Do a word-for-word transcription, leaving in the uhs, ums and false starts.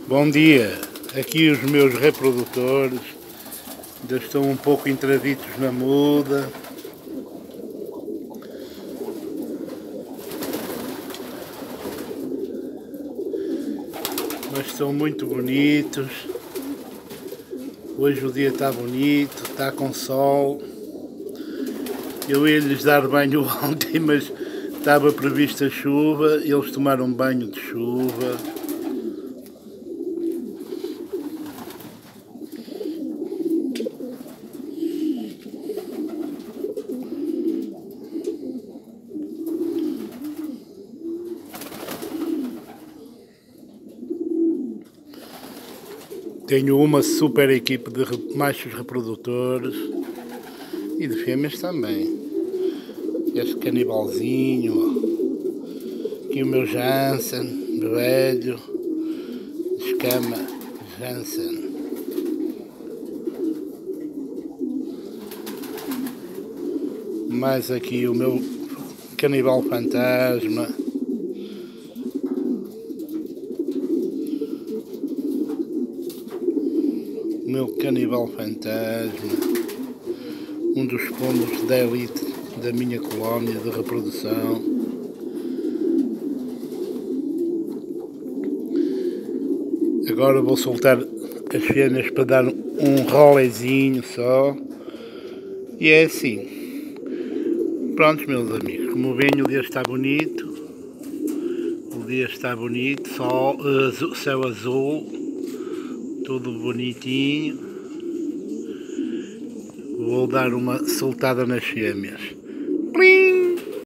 Bom dia, aqui os meus reprodutores ainda estão um pouco entraditos na muda. Mas estão muito bonitos. Hoje o dia está bonito, está com sol. Eu ia lhes dar banho ontem, mas estava prevista chuva, eles tomaram banho de chuva. Tenho uma super equipe de machos reprodutores e de fêmeas também. Este canibalzinho, ó. Aqui o meu Jansen, velho, escama Jansen. Mais aqui o meu canibal fantasma. O meu canibal fantasma. Um dos pombos de elite da minha colónia de reprodução. Agora vou soltar as fêmeas para dar um rolezinho só. E é assim. Prontos, meus amigos, como veem, o dia está bonito. O dia está bonito, sol, azul, céu azul, tudo bonitinho. Vou dar uma soltada nas fêmeas. Plim!